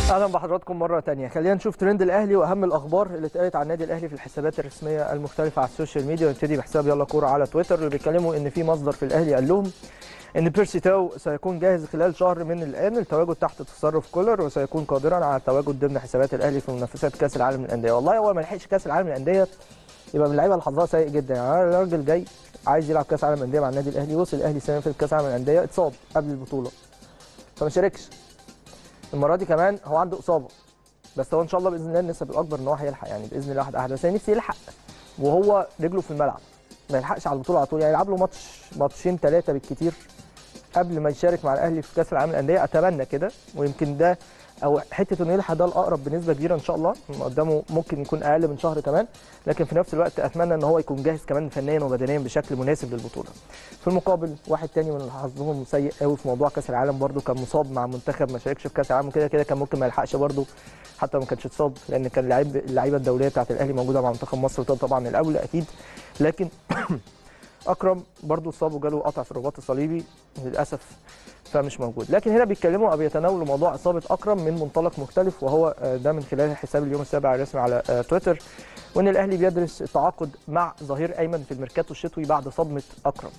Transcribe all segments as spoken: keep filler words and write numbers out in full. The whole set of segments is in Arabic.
اهلا بحضراتكم مره ثانيه. خلينا نشوف ترند الاهلي واهم الاخبار اللي اتقالت عن النادي الاهلي في الحسابات الرسميه المختلفه على السوشيال ميديا. ونبتدي بحساب يلا كوره على تويتر اللي بيتكلموا ان في مصدر في الاهلي قال لهم ان بيرسي تاو سيكون جاهز خلال شهر من الان للتواجد تحت تصرف كولر، وسيكون قادرا على التواجد ضمن حسابات الاهلي في منافسات كاس العالم للانديه. والله هو ما لحقش كاس العالم للانديه يبقى من اللعيبه اللي حظها سيء جدا. يعني الراجل جاي عايز يلعب كاس العالم للانديه مع النادي الاهلي، وصل الاهلي السنه اللي فاتت كاس العالم للانديه، اتصاب قبل البطوله فما شاركش. المره دي كمان هو عنده اصابه، بس هو ان شاء الله باذن الله النسب الاكبر ان هو هيلحق، يعني باذن الله واحد احد. بس انا نفسي يلحق وهو رجله في الملعب، ما يلحقش على البطوله على طول، يعني يلعب له ماتش ماتشين ثلاثه بالكتير قبل ما يشارك مع الاهلي في كاس العالم للانديه. اتمنى كده، ويمكن ده او حته انه يلحق ده الاقرب بنسبه كبيره ان شاء الله. قدامه ممكن يكون اقل من شهر كمان، لكن في نفس الوقت اتمنى ان هو يكون جاهز كمان فنيا وبدنيا بشكل مناسب للبطوله. في المقابل واحد تاني من اللي حظهم سيء قوي في موضوع كاس العالم، برده كان مصاب مع منتخب ما شاركش في كاس العالم، وكده كده كان ممكن ما يلحقش برده حتى ما كانش اتصاب، لان كان لعيب اللعيبه الدوليه بتاعت الاهلي موجوده مع منتخب مصر، وده طبعا الاولى اكيد. لكن اكرم برده اتصاب وجاله قطع في الرباط الصليبي للاسف، فمش موجود. لكن هنا بيتكلموا او بيتناولوا موضوع اصابه اكرم من منطلق مختلف، وهو ده من خلال حساب اليوم السابع الرسمي على تويتر، وان الاهلي بيدرس التعاقد مع ظهير ايمن في الميركاتو الشتوي بعد صدمه اكرم.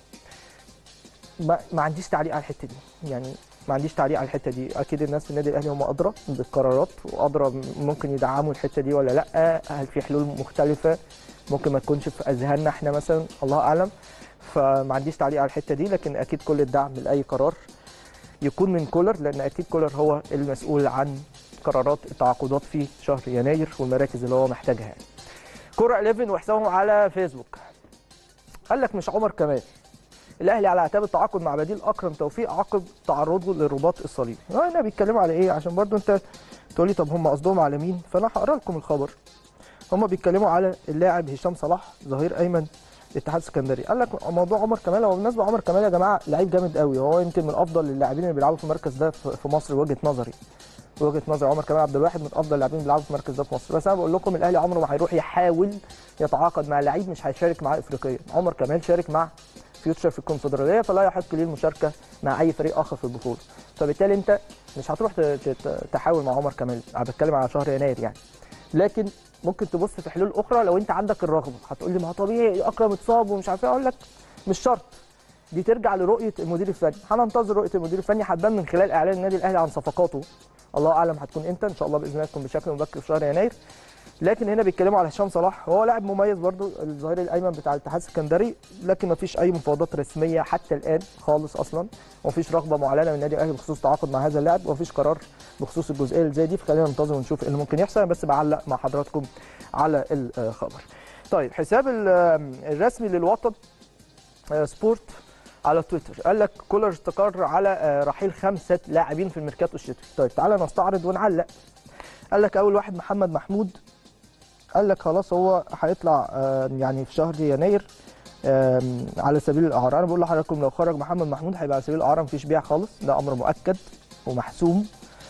ما, ما عنديش تعليق على الحته دي، يعني ما عنديش تعليق على الحته دي. اكيد الناس في النادي الاهلي هم ادرى بالقرارات وادرى ممكن يدعموا الحته دي ولا لا، هل في حلول مختلفه ممكن ما تكونش في اذهاننا احنا مثلا، الله اعلم. فما عنديش تعليق على الحته دي، لكن اكيد كل الدعم لاي قرار يكون من كولر، لان اكيد كولر هو المسؤول عن قرارات التعاقدات في شهر يناير والمراكز اللي هو محتاجها. يعني كوره إحداشر وحسابهم على فيسبوك قال لك مش عمر كمال، الاهلي على اعتاب التعاقد مع بديل اكرم توفيق عقب تعرضه للرباط الصليبي. هنا بيتكلموا على ايه؟ عشان برضو انت تقول لي طب هم قصدهم على مين؟ فانا هقرا لكم الخبر. هم بيتكلموا على اللاعب هشام صلاح ظهير ايمن الاتحاد السكندري. قال لك موضوع عمر كمال، هو بالنسبه عمر كمال يا جماعه لعيب جامد قوي، هو يمكن من افضل اللاعبين اللي بيلعبوا في المركز ده في مصر، وجهه نظري وجهه نظري عمر كمال عبد الواحد من افضل اللاعبين اللي بيلعبوا في المركز ده في مصر. بس انا بقول لكم الاهلي عمره ما هيروح يحاول يتعاقد مع لعيب مش هيشارك معاه افريقيا. عمر كمال شارك مع فيوتشر في الكونفدراليه، فلا يحق ليه المشاركه مع اي فريق اخر في البطوله، فبالتالي انت مش هتروح تحاول مع عمر كمال. انا بتكلم على شهر يناير يعني، لكن ممكن تبص في حلول اخرى لو انت عندك الرغبه. هتقول لي ما هو طبيعي اكرم اتصاب ومش عارف ايه، اقول لك مش شرط، دي ترجع لرؤيه المدير الفني. هننتظر رؤيه المدير الفني، هتبان من خلال اعلان النادي الاهلي عن صفقاته، الله اعلم هتكون امتى، ان شاء الله باذن الله تكون بشكل مبكر في شهر يناير. لكن هنا بيتكلموا على هشام صلاح، هو لاعب مميز برضو الظهير الايمن بتاع الاتحاد السكندري، لكن ما فيش اي مفاوضات رسميه حتى الان خالص اصلا، وما فيش رغبه معلنه من النادي الاهلي بخصوص التعاقد مع هذا اللاعب، وما فيش قرار بخصوص الجزئيه اللي زي دي. فخلينا ننتظر ونشوف ايه اللي ممكن يحصل. بس بعلق مع حضراتكم على الخبر. طيب حساب الرسمي للوطن سبورت على تويتر قال لك كولر استقر على رحيل خمسه لاعبين في الميركاتو الشتوي. طيب تعالى نستعرض ونعلق. قال لك اول واحد محمد محمود، قال لك خلاص هو هيطلع يعني في شهر يناير على سبيل الاعاره. انا بقول لحضراتكم لو خرج محمد محمود هيبقى على سبيل الاعاره، مفيش بيع خالص، ده امر مؤكد ومحسوم.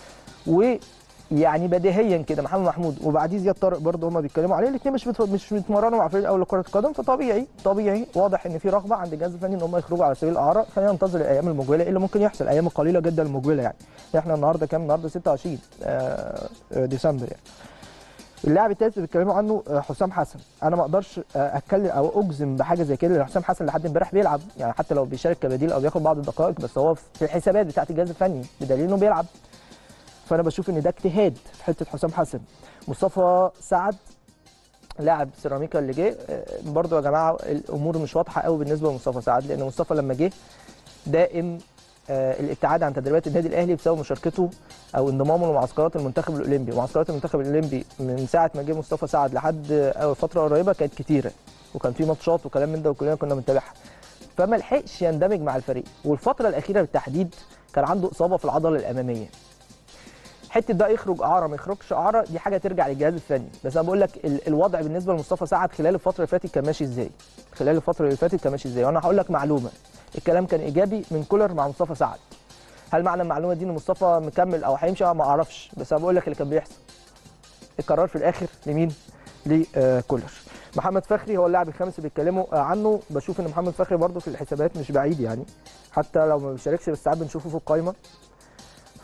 ويعني بديهيا كده محمد محمود وبعديه زياد طارق برضه هم بيتكلموا عليه، الاثنين مش مش بيتمرنوا مع فريق الاول لكره القدم، فطبيعي طبيعي واضح ان في رغبه عند الجهاز الفني ان هم يخرجوا على سبيل الاعاره. خلينا ننتظر الايام المقبله ايه اللي ممكن يحصل، ايام قليله جدا المقبله. يعني احنا النهارده كام؟ النهارده ستة وعشرين ديسمبر. يعني اللاعب الثالث اللي بيتكلموا عنه حسام حسن، انا ما اقدرش اتكلم او اجزم بحاجه زي كده لان حسام حسن لحد امبارح بيلعب، يعني حتى لو بيشارك كبديل او بياخد بعض الدقائق، بس هو في الحسابات بتاعه الجهاز الفني بدليل انه بيلعب. فانا بشوف ان ده اجتهاد في حته حسام حسن. مصطفى سعد لاعب سيراميكا اللي جه برضه يا جماعه الامور مش واضحه قوي بالنسبه لمصطفى سعد، لان مصطفى لما جه دائم الابتعاد عن تدريبات النادي الاهلي بسبب مشاركته او انضمامه لمعسكرات المنتخب الاولمبي. ومعسكرات المنتخب الاولمبي من ساعه ما جه مصطفى سعد لحد فتره قريبه كانت كتيره، وكان في ماتشات وكلام من ده وكلنا كنا بنتابعها، فما لحقش يندمج مع الفريق. والفتره الاخيره بالتحديد كان عنده اصابه في العضله الاماميه. حته ده يخرج اعاره ما يخرجش اعاره دي حاجه ترجع للجهاز الفني، بس انا بقول لك الوضع بالنسبه لمصطفى سعد خلال الفتره اللي فاتت كان ماشي ازاي؟ خلال الفتره اللي فاتت كان ماشي ازاي؟ وانا هقول لك معلومه، الكلام كان ايجابي من كولر مع مصطفى سعد. هل معنى المعلومه دي ان مصطفى مكمل او هيمشي؟ ما اعرفش، بس انا بقول لك اللي كان بيحصل. القرار في الاخر لمين؟ لكولر. محمد فخري هو اللاعب الخامس اللي بيتكلموا عنه. بشوف ان محمد فخري برده في الحسابات مش بعيد، يعني حتى لو ما بيشاركش بس ساعات بنشوفه في القايمه.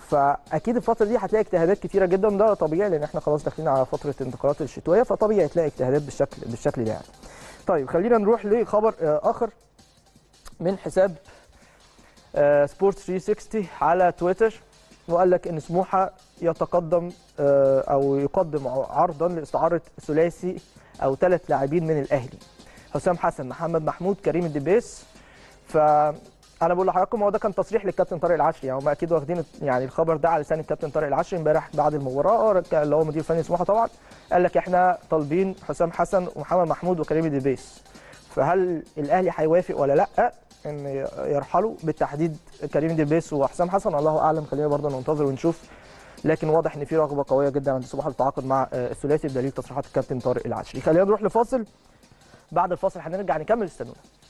فاكيد الفتره دي هتلاقي اجتهادات كتيره جدا، ده طبيعي لان احنا خلاص داخلين على فتره انتقالات الشتويه، فطبيعي تلاقي اجتهادات بالشكل بالشكل ده يعني. طيب خلينا نروح لخبر اخر من حساب سبورت ثلاثمية وستين على تويتر، وقال لك ان سموحه يتقدم او يقدم عرضا لاستعاره ثلاثي او ثلاث لاعبين من الاهلي، حسام حسن، محمد محمود، كريم الدبيس. فانا بقول لحضراتكم هو ده كان تصريح للكابتن طارق العشري، يعني هم اكيد واخدين يعني الخبر ده على لسان الكابتن طارق العشري امبارح بعد المباراه، اللي هو مدير فني سموحه طبعا، قال لك احنا طالبين حسام حسن ومحمد محمود وكريم الدبيس. فهل الاهلي هيوافق ولا لا ان يرحلوا بالتحديد كريم دبيس وحسام حسن؟ الله اعلم، خلينا برضه ننتظر ونشوف. لكن واضح ان في رغبه قويه جدا عند سموحه للتعاقد مع الثلاثي بدليل تصريحات الكابتن طارق العشري. خلينا نروح لفاصل، بعد الفاصل هنرجع نكمل، استنونا.